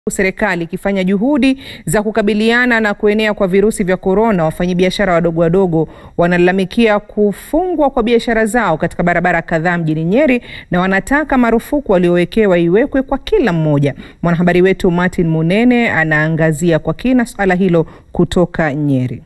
Serikali ikifanya juhudi za kukabiliana na kuenea kwa virusi vya korona, wafanyabiashara wadogo wanalalamikia kufungwa kwa biashara zao katika barabara kadhaa mjini Nyeri na wanataka marufuku waliowekewa iwekwe kwa kila mmoja. Mwanahabari wetu Martin Munene anaangazia kwa kina swala hilo kutoka Nyeri.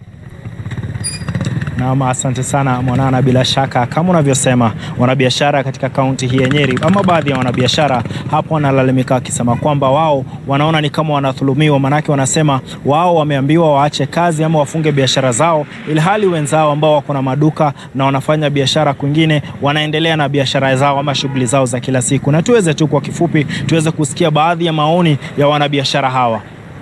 Naam, asante sana Mwanana. Bila shaka kama unavyosema, wanabiashara katika kaunti hii ya Nyeri ama baadhi ya wanabiashara hapo wanalalamika wakisema kwamba wao wanaona ni kama wanadhulumiwa, manake wanasema wao wameambiwa waache kazi ama wafunge biashara zao, ilhali wenzao ambao wako na maduka na wanafanya biashara kwingine wanaendelea na biashara zao ama shughuli zao za kila siku. Na tuweze tu kwa kifupi tuweze kusikia baadhi ya maoni ya wanabiashara hawa.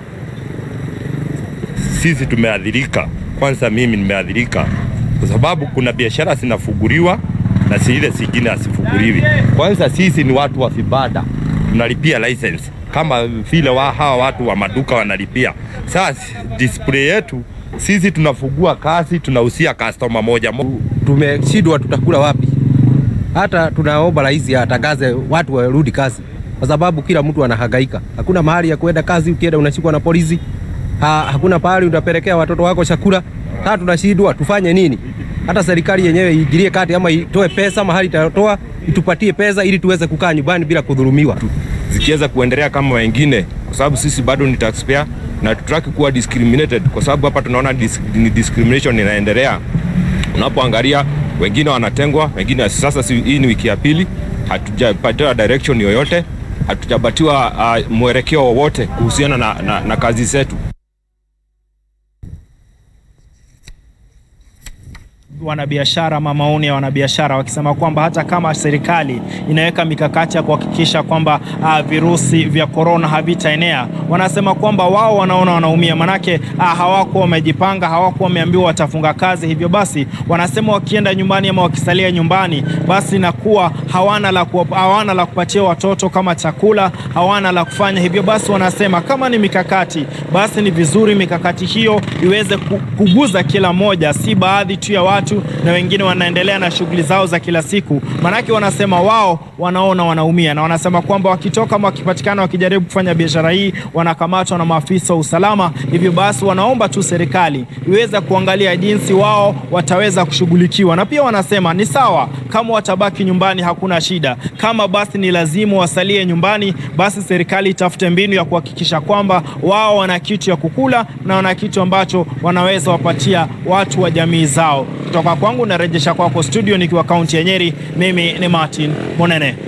Sisi tumeadhirika. Kwanza mimi nimeadhirika kwa sababu kuna biashara zinafunguliwa na zile zingine asifunguliwi. Kwanza sisi ni watu wa vibanda, tunalipia license kama vile hawa watu wa maduka wanalipia. Sasa display yetu sisi tunafungua kazi, tunahusia customer moja. Tumeshindwa tutakula wapi? Hata tunaomba rais atangaze watu warudi kazi, kwa sababu kila mtu anahangaika. Hakuna mahali ya kwenda kazi, ukienda unashikwa na polisi. Hakuna pahali utapelekea watoto wako chakula. Sasa tunashindwa tufanye nini? Hata serikali yenyewe iingilie kati ama itoe pesa mahali itatoa, itupatie pesa ili tuweze kukaa nyumbani bila kudhulumiwa. Zikiweza kuendelea kama wengine, kwa sababu sisi bado ni taxpayer na tutaki kuwa discriminated, kwa sababu hapa tunaona discrimination inaendelea. Unapoangalia wengine wanatengwa, wengine sasa hii ni wiki ya pili hatujapatiwa direction yoyote, hatujapatiwa mwelekeo wowote kuhusiana na kazi zetu. Wanabiashara ama maoni ya wanabiashara wakisema kwamba hata kama serikali inaweka mikakati ya kuhakikisha kwamba virusi vya korona havitaenea, wanasema kwamba wao wanaona wanaumia, manake hawakuwa wamejipanga, hawakuwa wameambiwa watafunga kazi. Hivyo basi wanasema wakienda nyumbani ama wakisalia nyumbani, basi nakuwa hawana la kupatia watoto kama chakula, hawana la kufanya. Hivyo basi wanasema kama ni mikakati, basi ni vizuri mikakati hiyo iweze kuguza kila moja, si baadhi tu ya watu na wengine wanaendelea na shughuli zao za kila siku. Manake wanasema wao wanaona wanaumia, na wanasema kwamba wakitoka ama wakipatikana wakijaribu kufanya biashara hii wanakamatwa na maafisa wa usalama. Hivyo basi wanaomba tu serikali iweze kuangalia jinsi wao wataweza kushughulikiwa. Na pia wanasema ni sawa kama watabaki nyumbani, hakuna shida. Kama basi ni lazima wasalie nyumbani, basi serikali itafute mbinu ya kuhakikisha kwamba wao wana kitu ya kukula na wana kitu ambacho wanaweza wapatia watu wa jamii zao. Kutoka kwangu narejesha kwako studio nikiwa kaunti ya Nyeri, mimi ni Martin Munene.